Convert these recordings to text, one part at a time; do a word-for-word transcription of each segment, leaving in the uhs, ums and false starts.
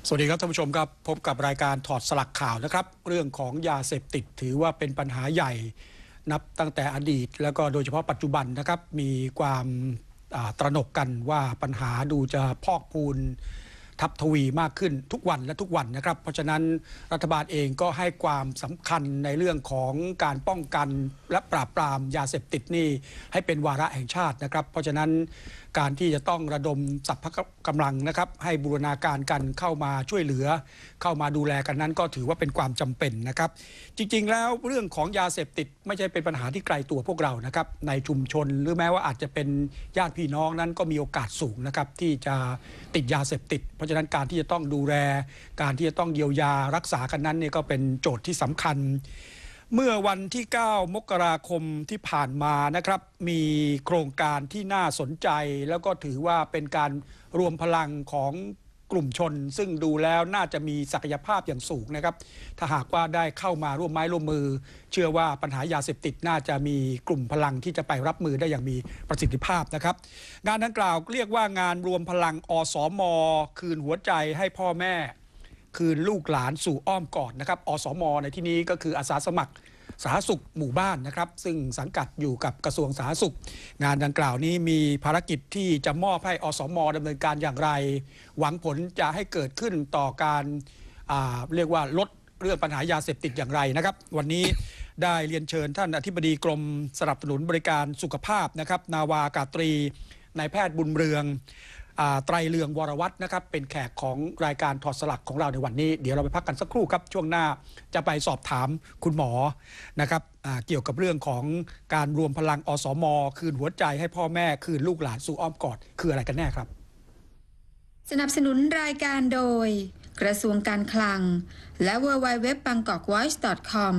สวัสดีครับท่านผู้ชมครับพบกับรายการถอดสลักข่าวนะครับเรื่องของยาเสพติดถือว่าเป็นปัญหาใหญ่นับตั้งแต่อดีตแล้วก็โดยเฉพาะปัจจุบันนะครับมีความตระหนกกันว่าปัญหาดูจะพอกพูนทับทวีมากขึ้นทุกวันและทุกวันนะครับเพราะฉะนั้นรัฐบาลเองก็ให้ความสำคัญในเรื่องของการป้องกันและปราบปรามยาเสพติดนี่ให้เป็นวาระแห่งชาตินะครับเพราะฉะนั้นการที่จะต้องระดมสรรพกำลังนะครับให้บูรณาการกันเข้ามาช่วยเหลือเข้ามาดูแลกันนั้นก็ถือว่าเป็นความจำเป็นนะครับจริงๆแล้วเรื่องของยาเสพติดไม่ใช่เป็นปัญหาที่ไกลตัวพวกเรานะครับในชุมชนหรือแม้ว่าอาจจะเป็นญาติพี่น้องนั้นก็มีโอกาสสูงนะครับที่จะติดยาเสพติดเพราะฉะนั้นการที่จะต้องดูแลการที่จะต้องเยียวยารักษากันนั้นเนี่ยก็เป็นโจทย์ที่สำคัญเมื่อวันที่เก้ามกราคมที่ผ่านมานะครับมีโครงการที่น่าสนใจแล้วก็ถือว่าเป็นการรวมพลังของกลุ่มชนซึ่งดูแล้วน่าจะมีศักยภาพอย่างสูงนะครับถ้าหากว่าได้เข้ามาร่วมไม้ร่วมมือเชื่อว่าปัญหายาเสพติดน่าจะมีกลุ่มพลังที่จะไปรับมือได้อย่างมีประสิทธิภาพนะครับงานดังกล่าวเรียกว่างานรวมพลังอสม.คืนหัวใจให้พ่อแม่คืนลูกหลานสู่อ้อมกอดนะครับอสม.ในที่นี้ก็คืออาสาสมัครสาธารณสุขหมู่บ้านนะครับซึ่งสังกัดอยู่กับกระทรวงสาธารณสุขงานดังกล่าวนี้มีภารกิจที่จะมอบให้อสม.ดำเนินการอย่างไรหวังผลจะให้เกิดขึ้นต่อการเรียกว่าลดเรื่องปัญหายาเสพติดอย่างไรนะครับวันนี้ได้เรียนเชิญท่านอธิบดีกรมสนับสนุนบริการสุขภาพนะครับนาวากาตรีนายแพทย์บุญเรืองไตรเรืองวรวัฒน์นะครับเป็นแขกของรายการถอดสลักของเราในวันนี้เดี๋ยวเราไปพักกันสักครู่ครับช่วงหน้าจะไปสอบถามคุณหมอนะครับเกี่ยวกับเรื่องของการรวมพลังอสม.คืนหัวใจให้พ่อแม่คืนลูกหลานสู่อ้อมกอดคืออะไรกันแน่ครับสนับสนุนรายการโดยกระทรวงการคลังและ ดับเบิลยู ดับเบิลยู ดับเบิลยู ดอท บางกอก วอยซ์ ดอท คอม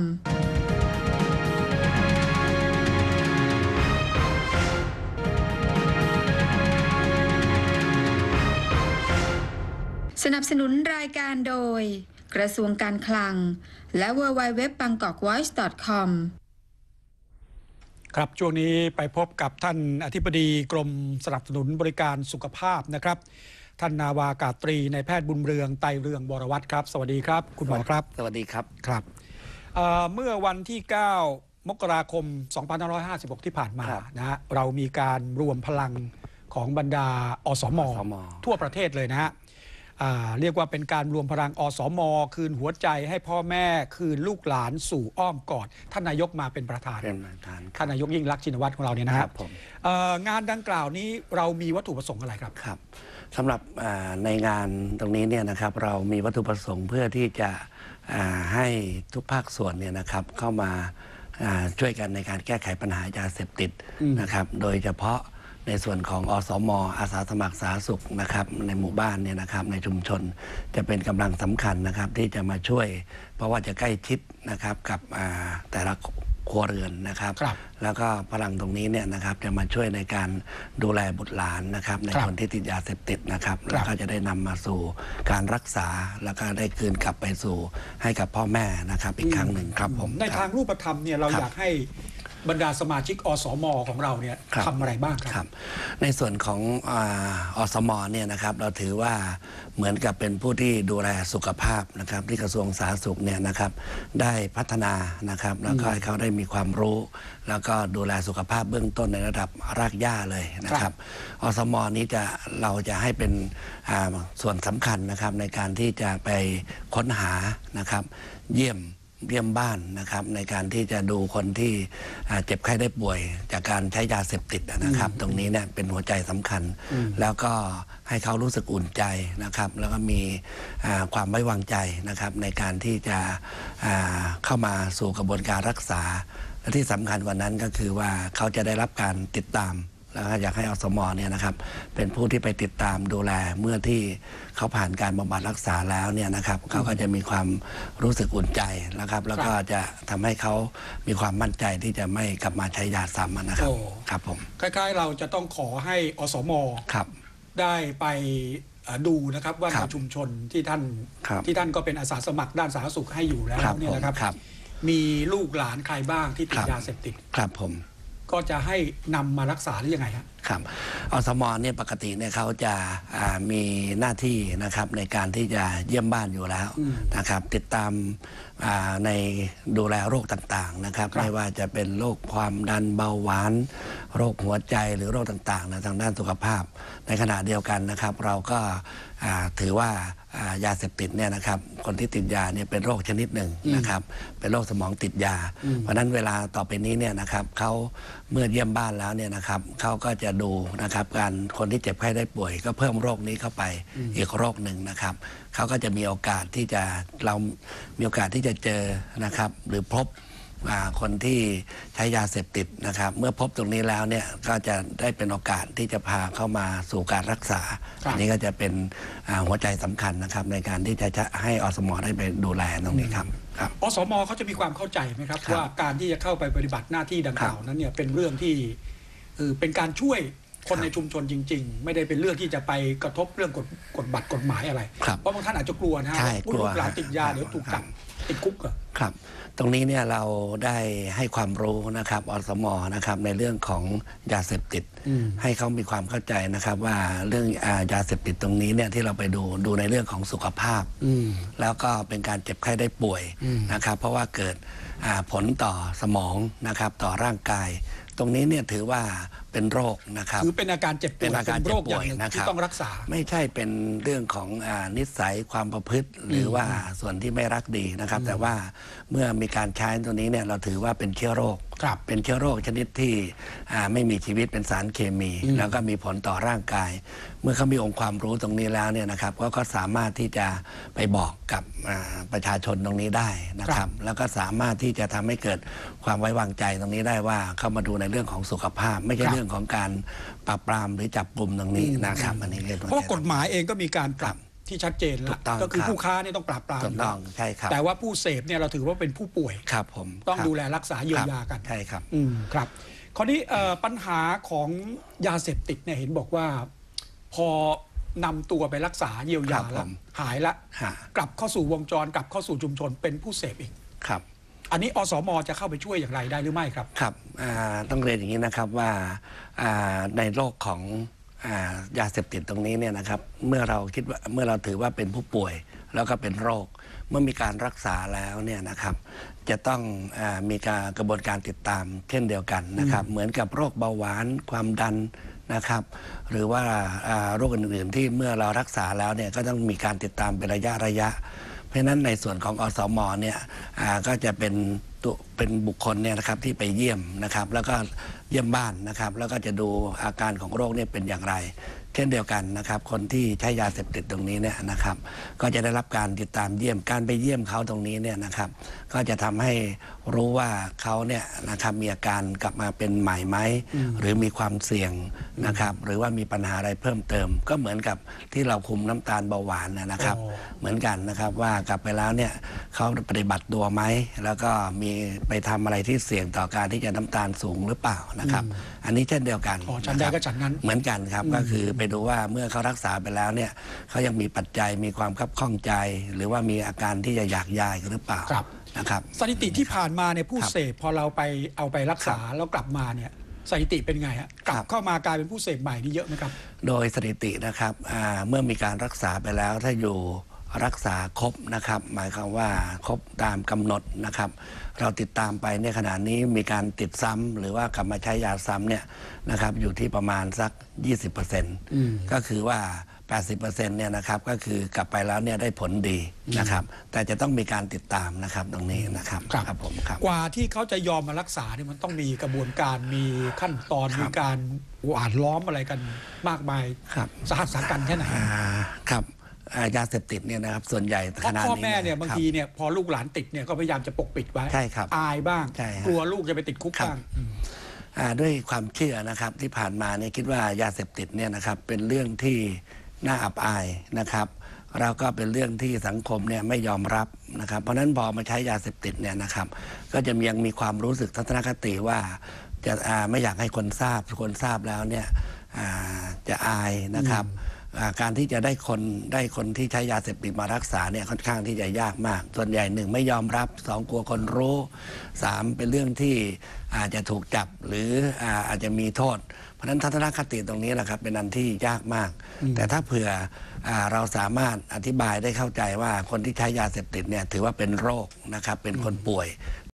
สนับสนุนรายการโดยกระทรวงการคลังและ ดับเบิลยู ดับเบิลยู ดับเบิลยู ดอท บางกอก วอยซ์ ดอท คอมครับช่วงนี้ไปพบกับท่านอธิบดีกรมสนับสนุนบริการสุขภาพนะครับท่านนาวากาตรีนายแพทย์บุญเรืองไตรเรืองวรวัฒน์ครับสวัสดีครับคุณหมอครับสวัสดีครับครับเอ่อเมื่อวันที่เก้ามกราคมสองพันห้าร้อยห้าสิบหกที่ผ่านมานะฮะเรามีการรวมพลังของบรรดาอสม.ทั่วประเทศเลยนะฮะเรียกว่าเป็นการรวมพลังอสม.คืนหัวใจให้พ่อแม่คืนลูกหลานสู่อ้อมกอดท่านนายกมาเป็นประธานท่านนายกยิ่งลักษณ์ชินวัตรของเราเนี่ยนะครับงานดังกล่าวนี้เรามีวัตถุประสงค์อะไรครับครับสำหรับในงานตรงนี้เนี่ยนะครับเรามีวัตถุประสงค์เพื่อที่จะให้ทุกภาคส่วนเนี่ยนะครับเข้ามาช่วยกันในการแก้ไขปัญหายาเสพติดนะครับโดยเฉพาะในส่วนของอสม.อาสาสมัครสาธารณสุขนะครับในหมู่บ้านเนี่ยนะครับในชุมชนจะเป็นกำลังสำคัญนะครับที่จะมาช่วยเพราะว่าจะใกล้ชิดนะครับกับแต่ละครัวเรือนนะครับแล้วก็พลังตรงนี้เนี่ยนะครับจะมาช่วยในการดูแลบุตรหลานนะครับในคนที่ติดยาเสพติดนะครับแล้วก็จะได้นำมาสู่การรักษาแล้วก็ได้คืนกลับไปสู่ให้กับพ่อแม่นะครับอีกครั้งหนึ่งครับผมในทางรูปธรรมเนี่ยเราอยากให้บรรดาสมาชิกอสม.ของเราเนี่ยทำอะไรบ้างครับในส่วนของอสม.เนี่ยนะครับเราถือว่าเหมือนกับเป็นผู้ที่ดูแลสุขภาพนะครับที่กระทรวงสาธารณสุขเนี่ยนะครับได้พัฒนานะครับแล้วก็ให้เขาได้มีความรู้แล้วก็ดูแลสุขภาพเบื้องต้นในระดับรากหญ้าเลยนะครับอสม.นี้จะเราจะให้เป็นส่วนสำคัญนะครับในการที่จะไปค้นหานะครับเยี่ยมเยี่ยมบ้านนะครับในการที่จะดูคนที่เจ็บไข้ได้ป่วยจากการใช้ยาเสพติดนะครับตรงนี้เนี่ยเป็นหัวใจสำคัญแล้วก็ให้เขารู้สึกอุ่นใจนะครับแล้วก็มีความไว้วางใจนะครับในการที่จะเข้ามาสู่กระบวนการรักษาและที่สำคัญกว่านั้นก็คือว่าเขาจะได้รับการติดตามแล้วก็อยากให้อสม.เนี่ยนะครับเป็นผู้ที่ไปติดตามดูแลเมื่อที่เขาผ่านการบำบัดรักษาแล้วเนี่ยนะครับเขาก็จะมีความรู้สึกอุ่นใจนะครับแล้วก็จะทำให้เขามีความมั่นใจที่จะไม่กลับมาใช้ยาซ้ำนะครับครับผมคล้ายๆเราจะต้องขอให้อสม.ได้ไปดูนะครับว่าในชุมชนที่ท่านที่ท่านก็เป็นอาสาสมัครด้านสาธารณสุขให้อยู่แล้วเนี่ยนะครับมีลูกหลานใครบ้างที่ติดยาเสพติดครับผมก็จะให้นำมารักษาหรือยังไงครับครับอสมเนี่ยปกติเนี่ยเขาจะมีหน้าที่นะครับในการที่จะเยี่ยมบ้านอยู่แล้วนะครับติดตามในดูแลโรคต่างๆนะครับไม่ว่าจะเป็นโรคความดันเบาหวานโรคหัวใจหรือโรคต่างๆนะทางด้านสุขภาพในขณะเดียวกันนะครับเราก็ถือว่ายาเสพติดเนี่ยนะครับคนที่ติดยาเนี่ยเป็นโรคชนิดหนึ่งนะครับเป็นโรคสมองติดยาเพราะนั้นเวลาต่อไปนี้เนี่ยนะครับเขาเมื่อเยี่ยมบ้านแล้วเนี่ยนะครับเขาก็จะดูนะครับการคนที่เจ็บไข้ได้ป่วยก็เพิ่มโรคนี้เข้าไปอีกโรคหนึ่งนะครับเขาก็จะมีโอกาสที่จะเรามีโอกาสที่จะเจอนะครับหรือพบคนที่ใช้ยาเสพติดนะครับเมื่อพบตรงนี้แล้วเนี่ยก็จะได้เป็นโอกาสที่จะพาเข้ามาสู่การรักษาอันนี้ก็จะเป็นหัวใจสำคัญนะครับในการที่จะให้อสม.ได้ไปดูแลตรงนี้ครับครับอสม.เขาจะมีความเข้าใจไหมครับว่าการที่จะเข้าไปปฏิบัติหน้าที่ดังกล่าวนั้นเนี่ยเป็นเรื่องที่เป็นการช่วยคนในชุมชนจริงๆไม่ได้เป็นเรื่องที่จะไปกระทบเรื่องกฎกฎบัตรกฎหมายอะไรเพราะบางท่านอาจจะกลัวนะฮะผู้ลูกหลานติดยาเดี๋ยวถูกจับติดคุกอะครับตรงนี้เนี่ยเราได้ให้ความรู้นะครับอสม.นะครับในเรื่องของยาเสพติดให้เขามีความเข้าใจนะครับว่าเรื่องยาเสพติดตรงนี้เนี่ยที่เราไปดูดูในเรื่องของสุขภาพแล้วก็เป็นการเจ็บไข้ได้ป่วยนะครับเพราะว่าเกิดผลต่อสมองนะครับต่อร่างกายตรงนี้เนี่ยถือว่าเป็นโรคนะครับคือเป็นอาการเจ็บป่วยเป็นอาการเจ็บป่วยนะครับที่ต้องรักษาไม่ใช่เป็นเรื่องของนิสัยความประพฤติหรือว่าส่วนที่ไม่รักดีนะครับแต่ว่าเมื่อมีการใช้ตัวนี้เนี่ยเราถือว่าเป็นเชื้อโรคเป็นเชื้อโรคชนิดที่ไม่มีชีวิตเป็นสารเคมีแล้วก็มีผลต่อร่างกายเมื่อเขามีองค์ความรู้ตรงนี้แล้วเนี่ยนะครับก็สามารถที่จะไปบอกกับประชาชนตรงนี้ได้นะครับแล้วก็สามารถที่จะทำให้เกิดความไว้วางใจตรงนี้ได้ว่าเข้ามาดูในเรื่องของสุขภาพไม่ใช่เรื่องของการปราบปรามหรือจับกลุ่มตรงนี้นะครับอันนี้เพราะกฎหมายเองก็มีการปรับที่ชัดเจนแล้วก็คือผู้ค้าเนี่ยต้องปราบปรามถูกต้องใช่ครับแต่ว่าผู้เสพเนี่ยเราถือว่าเป็นผู้ป่วยครับผมต้องดูแลรักษาเยียวยากันใช่ครับอืมครับคราวนี้ปัญหาของยาเสพติดเนี่ยเห็นบอกว่าพอนำตัวไปรักษาเยียวยาแล้วหายละกลับเข้าสู่วงจรกลับเข้าสู่ชุมชนเป็นผู้เสพอีกครับอันนี้อสม.จะเข้าไปช่วยอย่างไรได้หรือไม่ครับครับต้องเรียนอย่างนี้นะครับว่าในโลกของยาเสพติดตรงนี้เนี่ยนะครับเมื่อเราคิดว่าเมื่อเราถือว่าเป็นผู้ป่วยแล้วก็เป็นโรคเมื่อมีการรักษาแล้วเนี่ยนะครับจะต้องอมีการกระบวนการติดตามเช่นเดียวกันนะครับเหมือนกับโรคเบาหวานความดันนะครับหรือว่าโรคอื่นๆที่เมื่อเรารักษาแล้วเนี่ยก็ต้องมีการติดตามเป็นระยะระยะเพราะฉะนั้นในส่วนของอสม.เนี่ยก็จะเป็นตัวเป็นบุคคลเนี่ยนะครับที่ไปเยี่ยมนะครับแล้วก็เยี่ยมบ้านนะครับแล้วก็จะดูอาการของโรคเนี่ยเป็นอย่างไรเช่นเดียวกันนะครับคนที่ใช้ยาเสพติดตรงนี้เนี่ยนะครับก็จะได้รับการติดตามเยี่ยมการไปเยี่ยมเขาตรงนี้เนี่ยนะครับก็จะทำให้รู้ว่าเขาเนี่ยนะครับมีอาการกลับมาเป็นใหม่ไหมหรือมีความเสี่ยงนะครับหรือว่ามีปัญหาอะไรเพิ่มเติมก็เหมือนกับที่เราคุมน้ำตาลเบาหวานนะครับเหมือนกันนะครับว่ากลับไปแล้วเนี่ยเขาปฏิบัติตัวไหมแล้วก็มีไปทำอะไรที่เสี่ยงต่อการที่จะน้ำตาลสูงหรือเปล่านะครับอันนี้เช่นเดียวกันฉันได้ก็ฉันนั้นเหมือนกันครับก็คือไปดูว่าเมื่อเขารักษาไปแล้วเนี่ยเขายังมีปัจจัยมีความคับข้องใจหรือว่ามีอาการที่จะอยากยายหรือเปล่านะครับสถิติที่ผ่านมาเนี่ยผู้เสพพอเราไปเอาไปรักษาแล้วกลับมาเนี่ยสถิติเป็นไงฮะกลับเข้ามากลายเป็นผู้เสพใหม่นี่เยอะไหมครับโดยสถิตินะครับเมื่อมีการรักษาไปแล้วถ้าอยู่รักษาครบนะครับหมายความว่าครบตามกำหนดนะครับเราติดตามไปในขณะนี้มีการติดซ้ำหรือว่ากลับมาใช้ยาซ้ำเนี่ยนะครับอยู่ที่ประมาณสัก ยี่สิบเปอร์เซ็นต์ ก็คือว่า แปดสิบเปอร์เซ็นต์ เนี่ยนะครับก็คือกลับไปแล้วเนี่ยได้ผลดีนะครับแต่จะต้องมีการติดตามนะครับตรงนี้นะครับครับผมครับกว่าที่เขาจะยอมมารักษาเนี่ยมันต้องมีกระบวนการมีขั้นตอนมีการหวานล้อมอะไรกันมากมายสหัสสากันแค่ไหนครับยาเสพติดเนี่ยนะครับส่วนใหญ่ขนาดนี้พ่อแม่เนี่ยบางทีเนี่ยพอลูกหลานติดเนี่ยก็พยายามจะปกปิดไว้ใช่ครับอายบ้างกลัวลูกจะไปติดคุกบ้างด้วยความเชื่อนะครับที่ผ่านมาเนี่ยคิดว่ายาเสพติดเนี่ยนะครับเป็นเรื่องที่น่าอับอายนะครับแล้วก็เป็นเรื่องที่สังคมเนี่ยไม่ยอมรับนะครับเพราะนั้นพอมาใช้ยาเสพติดเนี่ยนะครับก็จะยังมีความรู้สึกทัศนคติว่าจะไม่อยากให้คนทราบคนทราบแล้วเนี่ยจะอายนะครับอ่าการที่จะได้คนได้คนที่ใช้ยาเสพติดมารักษาเนี่ยค่อนข้างที่จะยากมากส่วนใหญ่หนึ่งไม่ยอมรับสองกลัวคนรู้สามเป็นเรื่องที่อาจจะถูกจับหรืออ่าอาจจะมีโทษเพราะฉะนั้นทัศนคติตรงนี้แหละครับเป็นอันที่ยากมากแต่ถ้าเผื่ออ่าเราสามารถอธิบายได้เข้าใจว่าคนที่ใช้ยาเสพติดเนี่ยถือว่าเป็นโรคนะครับเป็นคนป่วย